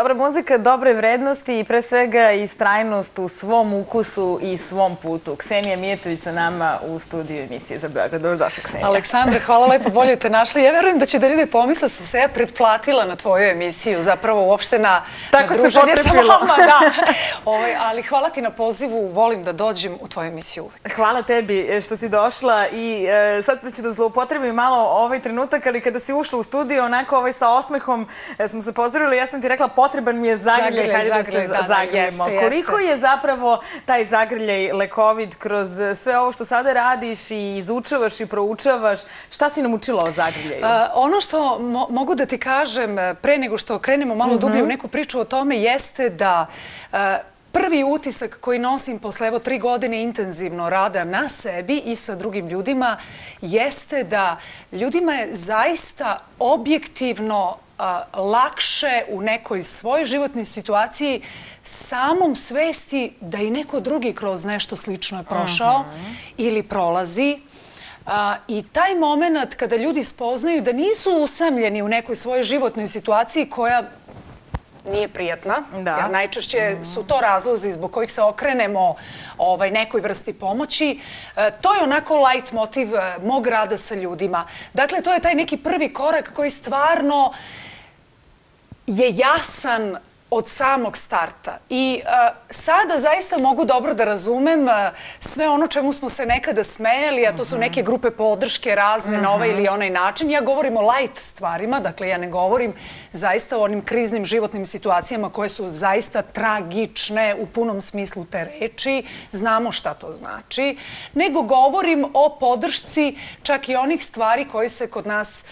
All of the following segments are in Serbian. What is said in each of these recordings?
Dobra muzika, dobre vrednosti i pre svega istrajnost u svom ukusu i svom putu. Ksenija Mijetović sa nama u studiju emisije za Beograd. Dobrodošla, Ksenija. Aleksandre, hvala lepo, bolje te našli. Ja verujem da će da ljudi pomisle da sam se ja pretplatila na tvoju emisiju, zapravo uopšte na druženje sa vama. Ali hvala ti na pozivu, volim da dođem u tvoju emisiju uvek. Hvala tebi što si došla i sad ću da zloupotrebim malo ovaj trenutak, ali kada si ušla u studiju, onako sa osmehom smo se pozdravili, ja sam ti rekla potreban mi je zagrljaj, hajde da se zagrljimo. Koliko je zapravo taj zagrljaj lekovit kroz sve ovo što sada radiš i izučavaš i proučavaš, šta si nam učila o zagrljaju? Ono što mogu da ti kažem pre nego što krenemo malo dublje u neku priču o tome jeste da prvi utisak koji nosim posle 3 godine intenzivno rada na sebi i sa drugim ljudima jeste da ljudima je zaista objektivno lakše u nekoj svojoj životnoj situaciji samom svesti da i neko drugi kroz nešto slično je prošao ili prolazi. I taj moment kada ljudi spoznaju da nisu usamljeni u nekoj svojoj životnoj situaciji koja nije prijatna, jer najčešće su to razlozi zbog kojih se okrenemo nekoj vrsti pomoći. To je onako light motiv mog rada sa ljudima. Dakle, to je taj neki prvi korak koji stvarno je jasan od samog starta. I sada zaista mogu dobro da razumem sve ono čemu smo se nekada smejali, a to su neke grupe podrške razne na ovaj ili onaj način. Ja govorim o light stvarima, dakle ja ne govorim zaista o onim kriznim životnim situacijama koje su zaista tragične u punom smislu te reči, znamo šta to znači, nego govorim o podršci čak i onih stvari koji se kod nas,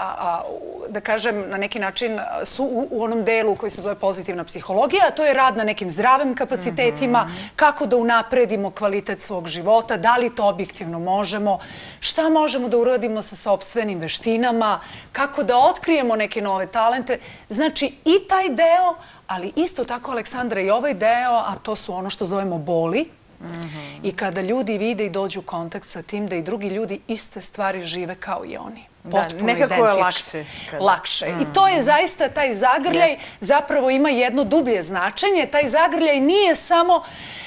da kažem, na neki način su u onom delu koji se zove pozitivna psihologija, a to je rad na nekim zdravim kapacitetima, kako da unapredimo kvalitet svog života, da li to objektivno možemo, šta možemo da uradimo sa sopstvenim veštinama, kako da otkrijemo neke nove talente. Znači i taj deo, ali isto tako, Aleksandra, i ovaj deo, a to su ono što zovemo boli. I kada ljudi vide i dođu u kontakt sa tim da i drugi ljudi iste stvari žive kao i oni. Potpuno identične. Nekako je lakše. Lakše. I to je zaista, taj zagrljaj zapravo ima jedno dublje značenje. Taj zagrljaj nije samo,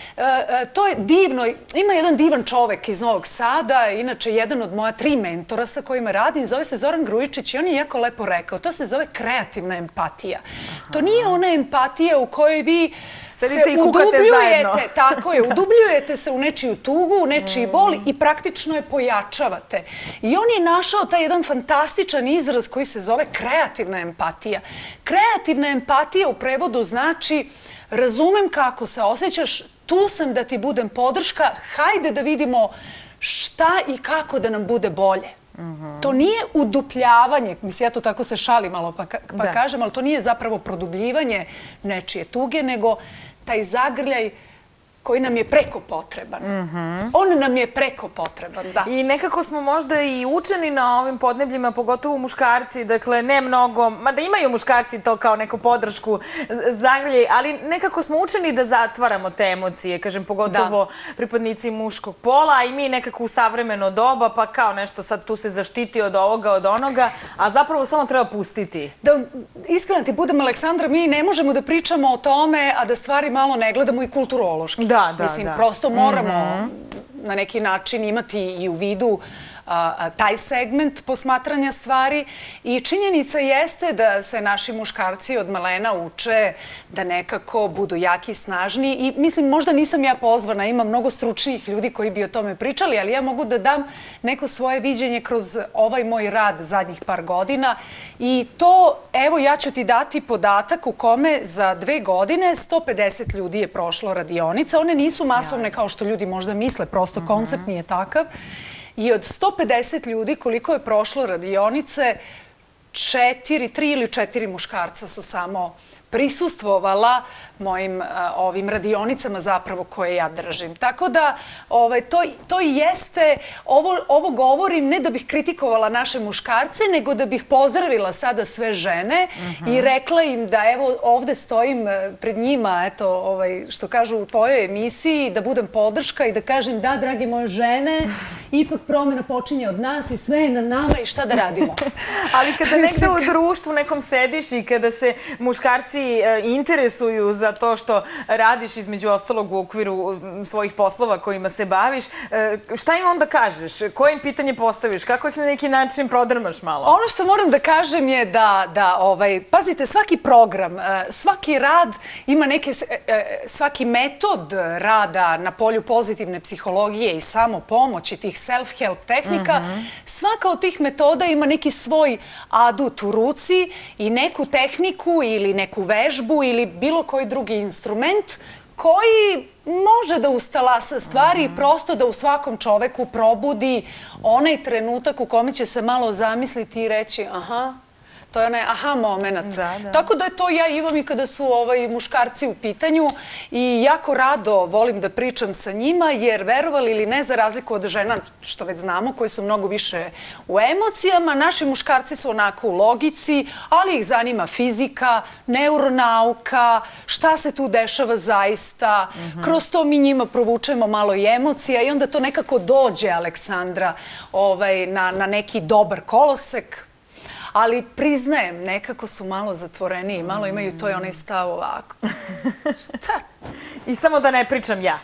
to je divno, ima jedan divan čovek iz Novog Sada, inače jedan od moja 3 mentora sa kojima radim, zove se Zoran Grujičić i on je jako lepo rekao, to se zove kreativna empatija. To nije ona empatija u kojoj vi se udubljujete, tako je, udubljujete se u nečiju tugu, u nečiji bol i praktično je pojačavate. I on je našao taj jedan fantastičan izraz koji se zove kreativna empatija. Kreativna empatija u prevodu znači razumem kako se osjećaš, tu sam da ti budem podrška, hajde da vidimo šta i kako da nam bude bolje. To nije udupljavanje, mislim ja to tako se šalim malo pa kažem, ali to nije zapravo produbljivanje nečije tuge, nego taj zagrljaj koji nam je preko potreban. On nam je preko potreban, da. I nekako smo možda i učeni na ovim podnebljima, pogotovo muškarci, dakle ne mnogo, mada imaju muškarci to kao neku podršku, zagrljaj, ali nekako smo učeni da zatvaramo te emocije, kažem, pogotovo pripadnici muškog pola i mi nekako u savremeno doba, pa kao nešto sad tu se zaštiti od ovoga, od onoga, a zapravo samo treba pustiti. Da, iskreno ti budem, Aleksandra, mi ne možemo da pričamo o tome, a da stvari malo ne gledamo i kulturološki. Mislim, prosto moramo na neki način imati i u vidu taj segment posmatranja stvari i činjenica jeste da se naši muškarci od malena uče da nekako budu jaki i snažni i mislim možda nisam ja pozvana, ima mnogo stručnijih ljudi koji bi o tome pričali, ali ja mogu da dam neko svoje viđenje kroz ovaj moj rad zadnjih par godina i to, evo ja ću ti dati podatak u kome za 2 godine 150 ljudi je prošlo radionica, one nisu masovne kao što ljudi možda misle, prosto koncept nije takav. I od 150 ljudi koliko je prošlo radionice, 3 ili 4 muškarca su samo prisustvovala mojim ovim radionicama zapravo koje ja držim. Tako da to i jeste, ovo govorim ne da bih kritikovala naše muškarce, nego da bih pozdravila sada sve žene i rekla im da evo ovde stojim pred njima, eto, što kažu u tvojoj emisiji, da budem podrška i da kažem da, dragi moje žene, ipak promjena počinje od nas i sve je na nama i šta da radimo. Ali kada negde u društvu nekom sediš i kada se muškarci muškarci interesuju za to što radiš između ostalog u okviru svojih poslova kojima se baviš, šta im onda kažeš? Koje im pitanje postaviš? Kako ih na neki način prodrmaš malo? Ono što moram da kažem je pazite, svaki program, svaki rad ima svaki metod rada na polju pozitivne psihologije i samopomoći, tih self-help tehnika, svaka od tih metoda ima neki svoj adut u ruci i neku tehniku ili neku vežbu ili bilo koji drugi instrument koji može da ustalasa stvari i prosto da u svakom čoveku probudi onaj trenutak u kome će se malo zamisliti i reći aha, to je onaj aha moment. Tako da to ja imam i kada su muškarci u pitanju i jako rado volim da pričam sa njima jer verovali ili ne, za razliku od žena, što već znamo, koji su mnogo više u emocijama, naši muškarci su onako u logici, ali ih zanima fizika, neuronauka, šta se tu dešava zaista. Kroz to mi njima provučemo malo i emocija i onda to nekako dođe, Aleksandra, na neki dobar kolosek. Ali priznajem, nekako su malo zatvoreniji, malo imaju to i onaj stav ovako. Šta? I samo da ne pričam ja.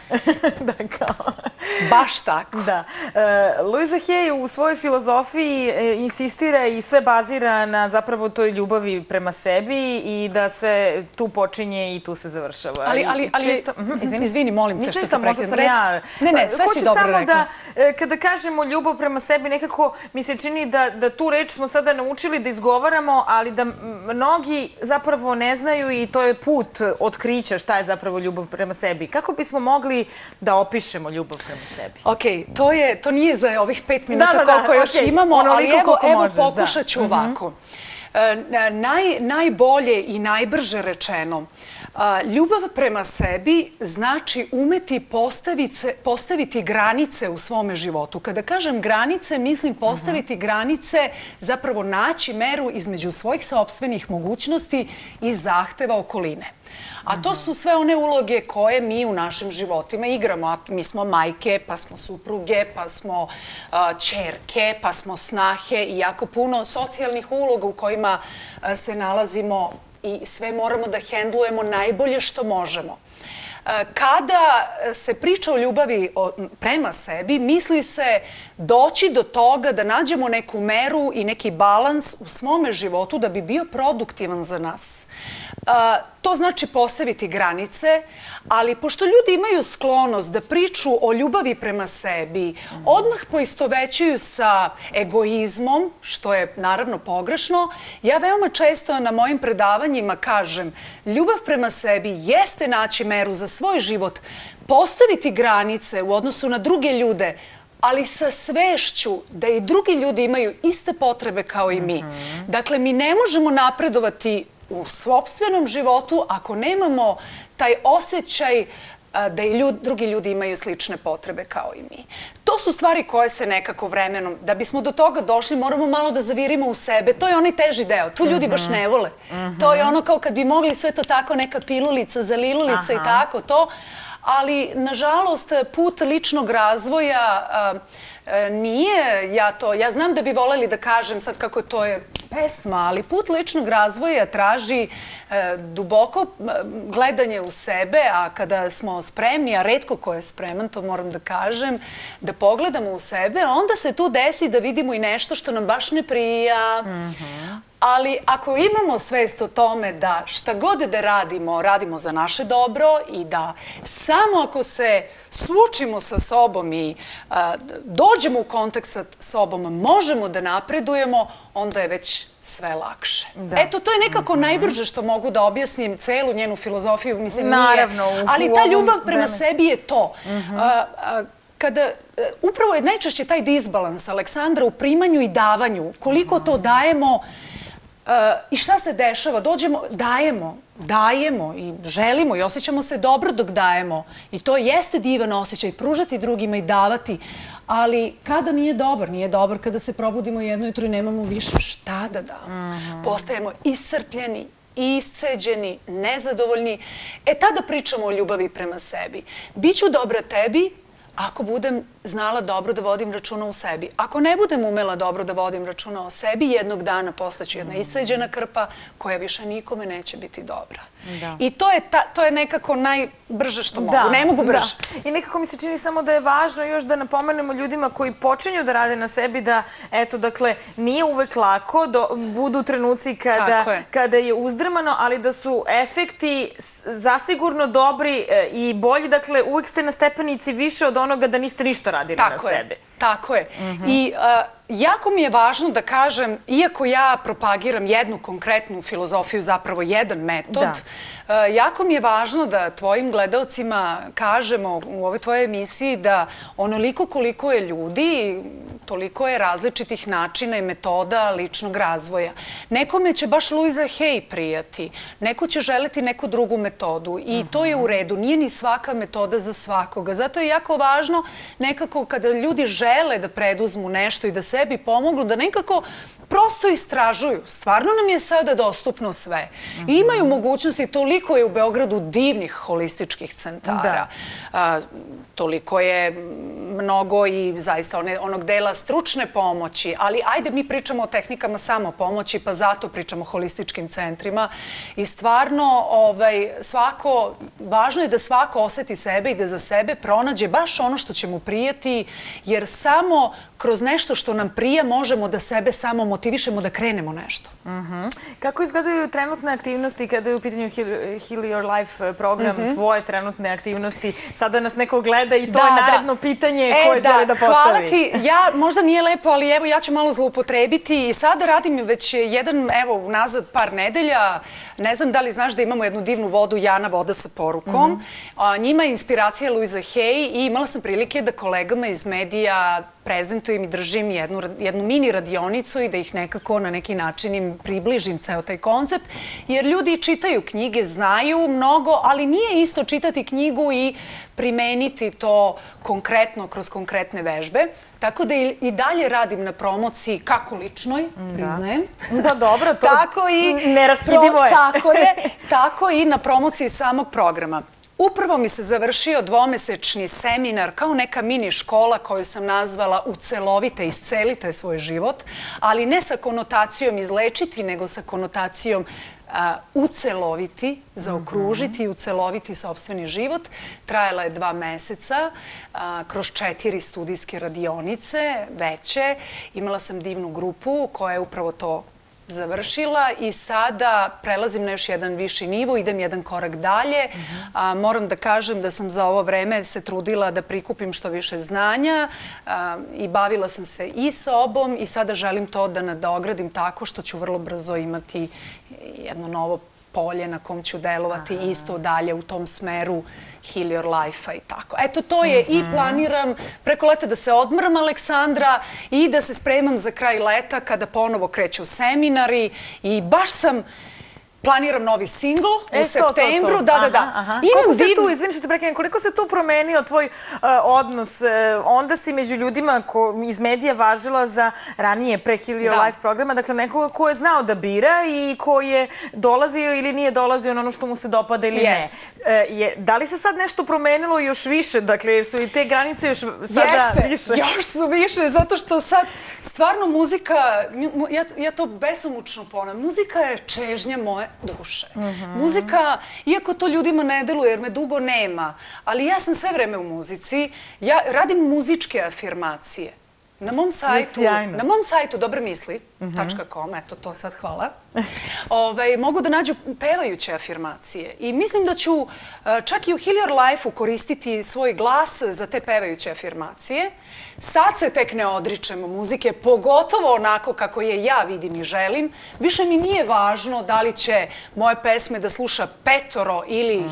Baš tako. Da. Louisa Hay u svojoj filozofiji insistira i sve bazira na zapravo toj ljubavi prema sebi i da sve tu počinje i tu se završava. Izvini, molim te što te prekidam. Ne, sve si dobro rekla. Hoću samo da, kada kažemo ljubav prema sebi, nekako mi se čini da tu reč smo sada naučili da izgovaramo, ali da mnogi zapravo ne znaju i to je put otkrića šta je zapravo ljubav prema sebi. Kako bismo mogli da opišemo ljubav prema sebi? Ok, to nije za ovih 5 minuta koliko još imamo, ali evo pokušat ću ovako. Najbolje i najbrže rečeno, ljubav prema sebi znači umeti postaviti granice u svome životu. Kada kažem granice, mislim postaviti granice, zapravo naći meru između svojih sopstvenih mogućnosti i zahteva okoline. A to su sve one uloge koje mi u našim životima igramo. Mi smo majke, pa smo supruge, pa smo ćerke, pa smo snahe i jako puno socijalnih uloga u kojima se nalazimo i sve moramo da hendlujemo najbolje što možemo. Kada se priča o ljubavi prema sebi, misli se doći do toga da nađemo neku meru i neki balans u svome životu da bi bio produktivan za nas. To znači postaviti granice, ali pošto ljudi imaju sklonost da priču o ljubavi prema sebi, odmah poistovećuju sa egoizmom, što je naravno pogrešno, ja veoma često na mojim predavanjima kažem ljubav prema sebi jeste naći meru za svoj život, postaviti granice u odnosu na druge ljude, ali sa svešću da i drugi ljudi imaju iste potrebe kao i mi. Dakle, mi ne možemo napredovati u sopstvenom životu ako nemamo taj osjećaj da i drugi ljudi imaju slične potrebe kao i mi. To su stvari koje se nekako vremenom, da bismo do toga došli, moramo malo da zavirimo u sebe. To je onaj teži deo. Tu ljudi baš ne vole. To je ono kao kad bi mogli sve to tako, neka pilulica, zalilulica i tako to. Ali, nažalost, put ličnog razvoja nije ja znam da bi voljeli da kažem sad kako to je pesma, ali put ličnog razvoja traži duboko gledanje u sebe, a kada smo spremni, a retko ko je spreman, to moram da kažem, da pogledamo u sebe, onda se tu desi da vidimo i nešto što nam baš ne prija. Ali ako imamo svest o tome da šta god da radimo, radimo za naše dobro i da samo ako se suočimo sa sobom i dođemo u kontakt sa sobom, možemo da napredujemo, onda je već sve lakše. Eto, to je nekako najbrže što mogu da objasnim celu njenu filozofiju, mislim nije. Ali ta ljubav prema sebi je to. Upravo je najčešće taj disbalans, Aleksandra, u primanju i davanju. Koliko to dajemo i šta se dešava? Dajemo i želimo i osjećamo se dobro dok dajemo. I to jeste divan osjećaj, pružati drugima i davati. Ali kada nije dobar kada se probudimo jedno jutro i nemamo više šta da damo. Postajemo iscrpljeni, isceđeni, nezadovoljni. Tada pričamo o ljubavi prema sebi. Biću dobra tebi ako budem znala dobro da vodim računa o sebi. Ako ne budem umela dobro da vodim računa o sebi, jednog dana postaću jedna isceđena krpa koja više nikome neće biti dobra. I to je nekako najbrže što mogu. Ne mogu brže. I nekako mi se čini samo da je važno još da napomenemo ljudima koji počinju da rade na sebi da, eto, dakle, nije uvek lako, budu trenuci kada je uzdrmano, ali da su efekti zasigurno dobri i bolji. Dakle, uvek ste na stepenici više od onoga da niste ništa radili na sebi. Tako je. I jako mi je važno da kažem, iako ja propagiram jednu konkretnu filozofiju, zapravo jedan metod, jako mi je važno da tvojim gledaocima kažemo u ovoj tvojoj emisiji da onoliko koliko je ljudi, toliko je različitih načina i metoda ličnog razvoja. Nekome će baš Louisa Hay prijati, neko će želeti neku drugu metodu i to je u redu. Nije ni svaka metoda za svakoga. Zato je jako važno nekako kada ljudi žele da preduzmu nešto i da sebi pomognu, da nekako prosto istražuju. Stvarno nam je sada dostupno sve. I imaju mogućnosti, toliko je u Beogradu divnih holističkih centara. Toliko je mnogo i zaista onog dela stručne pomoći, ali ajde mi pričamo o tehnikama samopomoći, pa zato pričamo o holističkim centrima. I stvarno, važno je da svako oseti sebe i da za sebe pronađe baš ono što će mu prijati, jer samo kroz nešto što nam prija možemo da sebe samo motivišemo da krenemo nešto. Kako izgledaju trenutne aktivnosti kada je u pitanju Heal Your Life program, tvoje trenutne aktivnosti? Sada nas neko gleda i to je naredno pitanje koje žele da postavi. Hvala ti. Možda nije lepo, ali evo ja ću malo zloupotrebiti i sada radim već unazad par nedelja. Ne znam da li znaš da imamo jednu divnu vodu, Jana voda sa porukom. Njima je inspiracija Louisa Hay i imala sam prilike da kolegama iz medija prezentujem i držim jednu mini radionicu i da ih nekako na neki način im približim ceo taj koncept, jer ljudi čitaju knjige, znaju mnogo, ali nije isto čitati knjigu i primeniti to konkretno kroz konkretne vežbe. Tako da i dalje radim na promociji kako ličnoj, priznajem. Da, dobro, to neraskidivo je. Tako je, tako i na promociji samog programa. Upravo mi se završio dvomesečni seminar kao neka mini škola koju sam nazvala Ucelovite, iscelite svoj život, ali ne sa konotacijom izlečiti, nego sa konotacijom uceloviti, zaokružiti i uceloviti sopstveni život. Trajala je 2 meseca, kroz 4 studijske radionice, veće. Imala sam divnu grupu koja je upravo to završila i sada prelazim na još jedan viši nivo, idem jedan korak dalje. Moram da kažem da sam za ovo vreme se trudila da prikupim što više znanja i bavila sam se i sobom i sada želim to da nadogradim tako što ću vrlo brzo imati jedno novo polje na kom ću delovati isto dalje u tom smeru Heal Your Life-a i tako. Eto, to je i planiram preko leta da se odmram, Aleksandra, i da se spremam za kraj leta kada ponovo kreću seminari i baš planiram novi singl u septembru. Izvini što te prekinem, koliko se tu promenio tvoj odnos? Onda si među ljudima iz medija važila za ranije pre Heal Your Life programa, dakle nekoga ko je znao da bira i ko je dolazio ili nije dolazio na ono što mu se dopada ili ne. Da li se sad nešto promenilo još više? Dakle, su i te granice još sada više? Jeste, još su više, zato što sad stvarno muzika, ja to besomučno ponavljam, muzika je čežnja moje duše. Muzika, iako to ljudima ne deluje jer me dugo nema, ali ja sam sve vreme u muzici, ja radim muzičke afirmacije. Na mom sajtu dobremisli.com, eto to sad hvala, mogu da nađu pevajuće afirmacije i mislim da ću čak i u Heal Your Life-u koristiti svoj glas za te pevajuće afirmacije. Sad se tek ne odričemo muzike, pogotovo onako kako je ja vidim i želim. Više mi nije važno da li će moje pesme da sluša 5 ili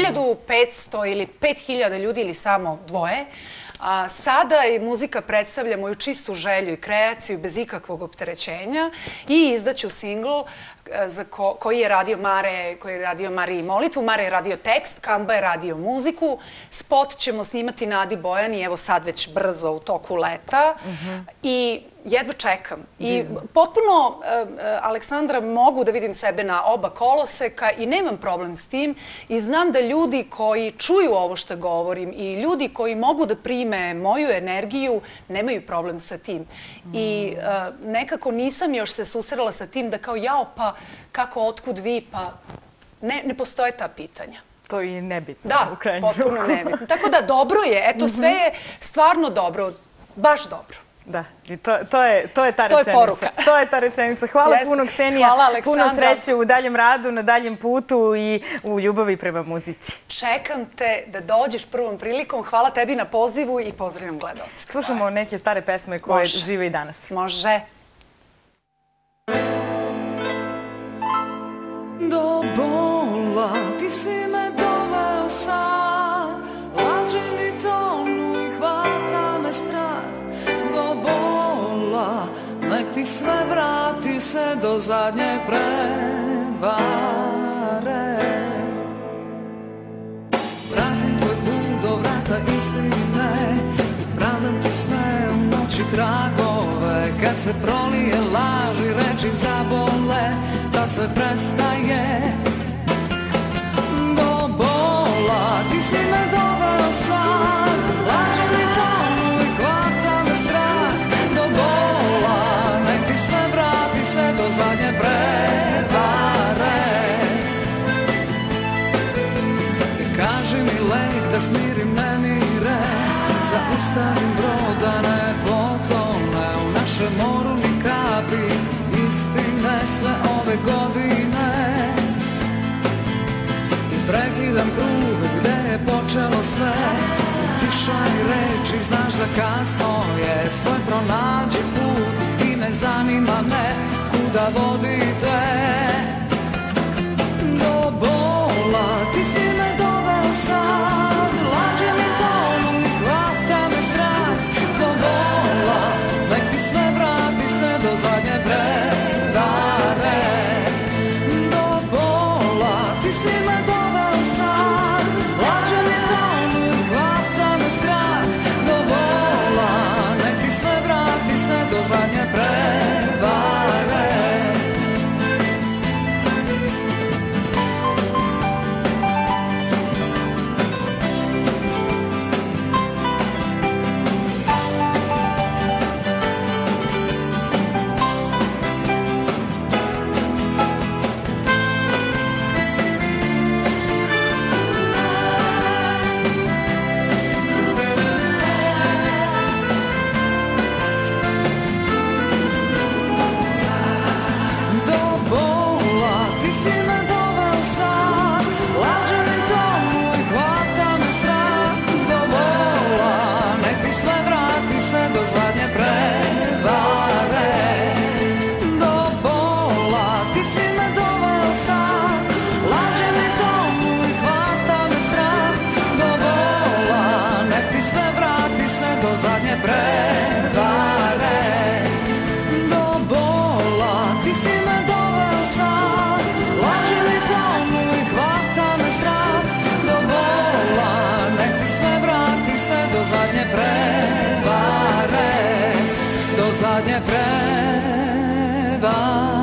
1500 ili 5000 ljudi ili samo 2. Sada muzika predstavlja moju čistu želju i kreaciju bez ikakvog opterećenja i izdaću singl koji je radio Mare, koji je radio Mariji molitvu. Mare je radio tekst, Kamba je radio muziku. Spot ćemo snimati na Adi Bojani, evo sad već brzo u toku leta. I jedva čekam. I potpuno, Aleksandra, mogu da vidim sebe na oba koloseka i nemam problem s tim. I znam da ljudi koji čuju ovo što govorim i ljudi koji mogu da prime moju energiju, nemaju problem sa tim. I nekako nisam još se susrela sa tim da kao jao, pa kako, otkud vi, pa ne postoje ta pitanja. To i nebitno. Da, potpuno nebitno. Tako da dobro je, eto sve je stvarno dobro, baš dobro. Da, i to je ta rečenica. To je poruka. To je ta rečenica. Hvala puno, Ksenija. Hvala, Aleksandra. Puno sreće u daljem radu, na daljem putu i u ljubavi prema muzici. Čekam te da dođeš prvom prilikom. Hvala tebi na pozivu i pozdravljam gledalce. Slušamo neke stare pesme koje žive i danas. Može. Do bola ti si me doveo sad, laži mi tonu i hvata me strah. Do bola nek ti sve vrati se do zadnje prevare. Vratim tvoj put do vrata istine i pravdam ti sve u noći tragove. Kad se prolije laži, reči zabole, tad sve prestaje. Do bola ti si me doveo sad, lađe mi tonu i hvata me strah. Do bola nek ti sve vrati se do zadnje prevare. I kaži mi lek da smirim nemire, zaustavim brod da ne potone u našem moru ni kapi istine sve ove godine. I prekidam krug gde je počelo sve, tiša i reči, znaš da kasno je, svoj pronađi put i ne zanima me kuda vodite. Do bola ti si me doveo sad, lađe mi tonu i hvata me strah. Do bola nek ti sve vrati se do zadnje prevare. Do bola ti si me doveo sad, lađe mi tonu i hvata me strah. Do bola nek ti sve vrati se do zadnje prevare. Zadnje prevare.